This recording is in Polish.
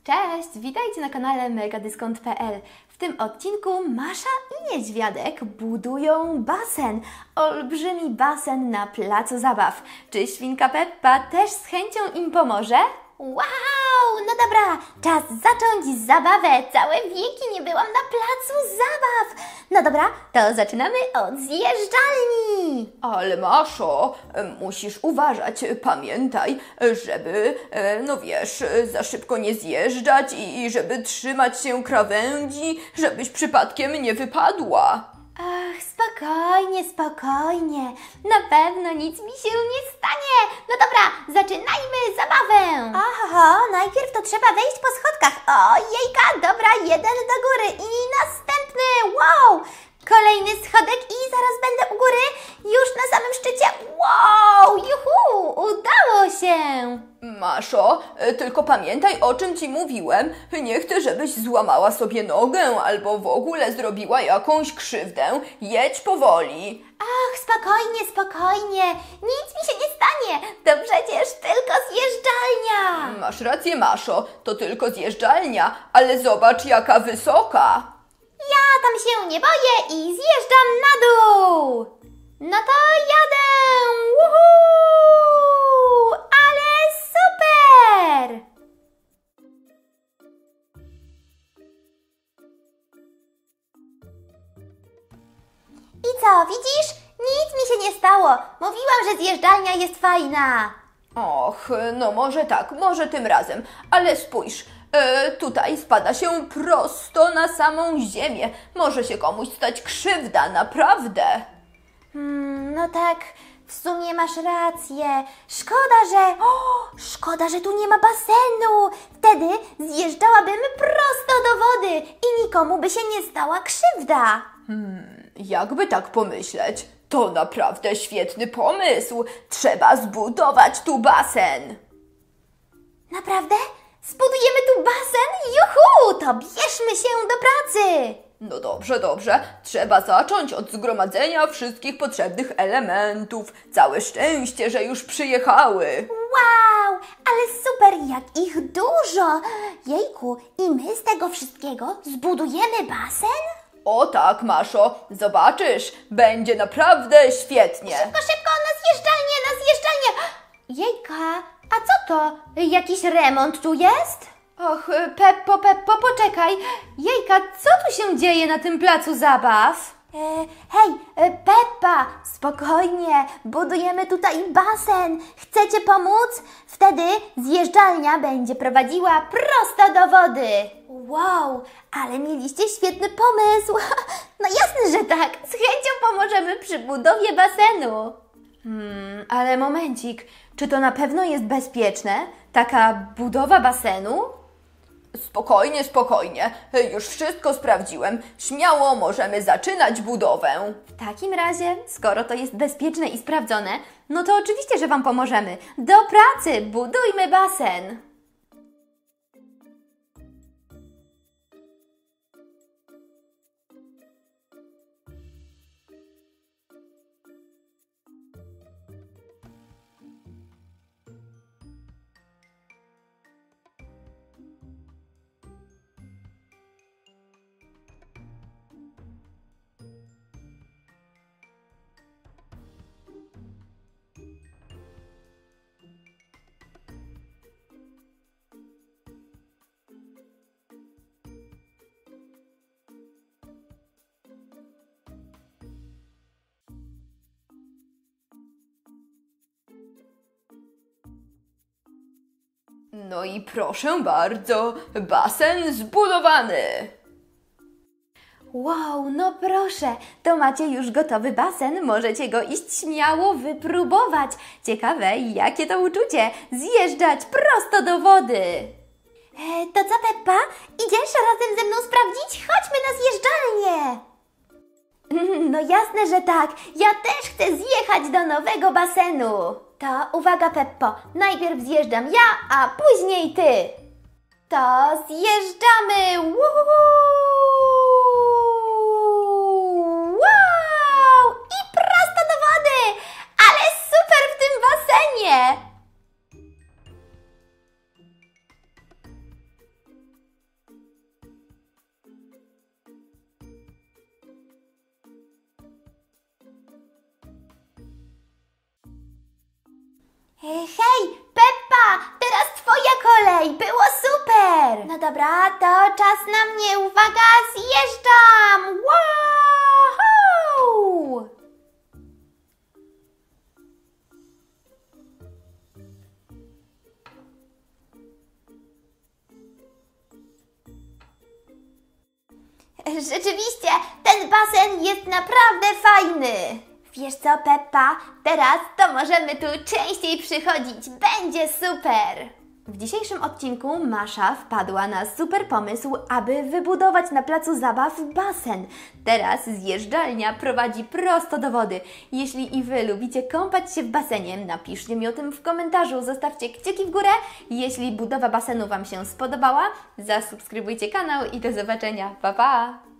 Cześć, witajcie na kanale megadyskont.pl. W tym odcinku Masza i Niedźwiadek budują basen. Olbrzymi basen na placu zabaw. Czy świnka Peppa też z chęcią im pomoże? Wow, no dobra, czas zacząć zabawę. Całe wieki nie byłam na placu zabaw. No dobra, to zaczynamy od zjeżdżalni. Ale Maszo, musisz uważać, pamiętaj, żeby, no wiesz, za szybko nie zjeżdżać i żeby trzymać się krawędzi, żebyś przypadkiem nie wypadła. Ach, spokojnie, spokojnie. Na pewno nic mi się nie stanie. No dobra, zaczynajmy zabawę. Oho, najpierw to trzeba wejść po schodkach. O, jejka, dobra, jeden do góry i następny. Wow, kolejny schodek i zaraz będę u góry. Już na samym szczycie. Wow, juhu, udało się. Maszo, tylko pamiętaj, o czym ci mówiłem. Nie chcę, żebyś złamała sobie nogę albo w ogóle zrobiła jakąś krzywdę. Jedź powoli. Ach, spokojnie, spokojnie. Nic mi się nie stanie. To przecież tylko zjeżdżalnia. Masz rację, Maszo, to tylko zjeżdżalnia, ale zobacz, jaka wysoka. Ja tam się nie boję i zjeżdżam na dół. No to jadę. Woohoo! Ale super! I co, widzisz? Nic mi się nie stało. Mówiłam, że zjeżdżalnia jest fajna. Och, no może tak, może tym razem, ale spójrz, tutaj spada się prosto na samą ziemię. Może się komuś stać krzywda, naprawdę. No tak, w sumie masz rację. Szkoda, że tu nie ma basenu. Wtedy zjeżdżałabym prosto do wody i nikomu by się nie stała krzywda. Jakby tak pomyśleć, to naprawdę świetny pomysł. Trzeba zbudować tu basen. Naprawdę? Zbudujemy tu basen? Juhu! To bierzmy się do pracy! No dobrze, dobrze. Trzeba zacząć od zgromadzenia wszystkich potrzebnych elementów. Całe szczęście, że już przyjechały. Wow! Ale super, jak ich dużo! Jejku, i my z tego wszystkiego zbudujemy basen? O tak, Maszo, zobaczysz, będzie naprawdę świetnie. Szybko, na zjeżdżalnię, na zjeżdżalnię! Jejka, a co to? Jakiś remont tu jest? Och, Peppo, poczekaj. Jejka, co tu się dzieje na tym placu zabaw? Hej, Peppa, spokojnie, budujemy tutaj basen. Chcecie pomóc? Wtedy zjeżdżalnia będzie prowadziła prosto do wody. Wow, ale mieliście świetny pomysł. No jasne, że tak. Z chęcią pomożemy przy budowie basenu. Ale momencik, czy to na pewno jest bezpieczne? Taka budowa basenu? Spokojnie, spokojnie. Już wszystko sprawdziłem. Śmiało możemy zaczynać budowę. W takim razie, skoro to jest bezpieczne i sprawdzone, no to oczywiście, że Wam pomożemy. Do pracy, budujmy basen! No i proszę bardzo, basen zbudowany. Wow, no proszę, to macie już gotowy basen, możecie go iść śmiało wypróbować. Ciekawe, jakie to uczucie, zjeżdżać prosto do wody. To co, Peppa? Idziesz razem ze mną sprawdzić? Chodźmy na zjeżdżalnię. No jasne, że tak. Ja też chcę zjechać do nowego basenu. To uwaga, Peppo, najpierw zjeżdżam ja, a później ty. To zjeżdżamy! Wow! I prosto do wody! Ale super w tym basenie! Hej, Peppa, teraz twoja kolej, było super! No dobra, to czas na mnie, uwaga, zjeżdżam! Woohoo! Rzeczywiście, ten basen jest naprawdę fajny. Wiesz co, Peppa? Teraz to możemy tu częściej przychodzić. Będzie super! W dzisiejszym odcinku Masza wpadła na super pomysł, aby wybudować na placu zabaw basen. Teraz zjeżdżalnia prowadzi prosto do wody. Jeśli i Wy lubicie kąpać się w basenie, napiszcie mi o tym w komentarzu, zostawcie kciuki w górę. Jeśli budowa basenu Wam się spodobała, zasubskrybujcie kanał i do zobaczenia. Pa, pa!